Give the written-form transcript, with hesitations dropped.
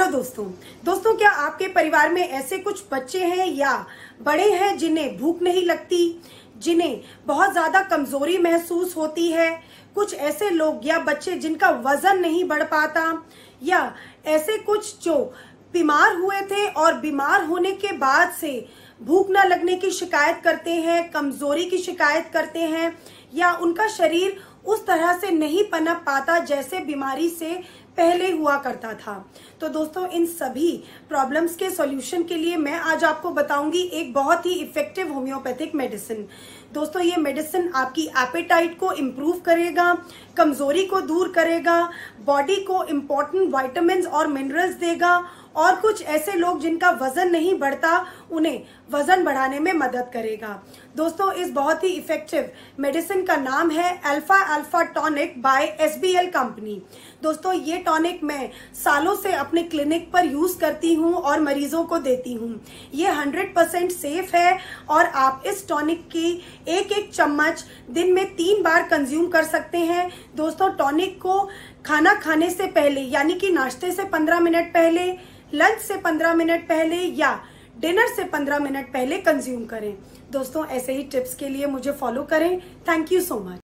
Hello दोस्तों क्या आपके परिवार में ऐसे कुछ बच्चे हैं या बड़े हैं जिन्हें भूख नहीं लगती, जिन्हें बहुत ज्यादा कमजोरी महसूस होती है? कुछ ऐसे लोग या बच्चे जिनका वजन नहीं बढ़ पाता, या ऐसे कुछ जो बीमार हुए थे और बीमार होने के बाद से भूख न लगने की शिकायत करते हैं, कमजोरी की शिकायत करते हैं, या उनका शरीर उस तरह से नहीं पनप पाता जैसे बीमारी से पहले हुआ करता था। तो दोस्तों, इन सभी प्रॉब्लम्स के सॉल्यूशन के लिए मैं आज आपको बताऊंगी एक बहुत ही इफेक्टिव होम्योपैथिक मेडिसिन। दोस्तों, ये मेडिसिन आपकी एपेटाइट को इम्प्रूव करेगा, कमजोरी को दूर करेगा, बॉडी को इम्पोर्टेंट विटामिन्स और मिनरल्स देगा, और कुछ ऐसे लोग जिनका वजन नहीं बढ़ता उन्हें वजन बढ़ाने में मदद करेगा। दोस्तों, इस बहुत ही इफेक्टिव मेडिसिन का नाम है अल्फा अल्फा टॉनिक बाय SBL कंपनी। दोस्तों, ये टॉनिक मैं सालों से अपने क्लिनिक पर यूज करती हूँ और मरीजों को देती हूँ। ये 100% सेफ है और आप इस टॉनिक की एक चम्मच दिन में 3 बार कंज्यूम कर सकते हैं। दोस्तों, टॉनिक को खाना खाने से पहले यानी कि नाश्ते से 15 मिनट पहले, लंच से 15 मिनट पहले या डिनर से 15 मिनट पहले कंज्यूम करें। दोस्तों, ऐसे ही टिप्स के लिए मुझे फॉलो करें। Thank you so much.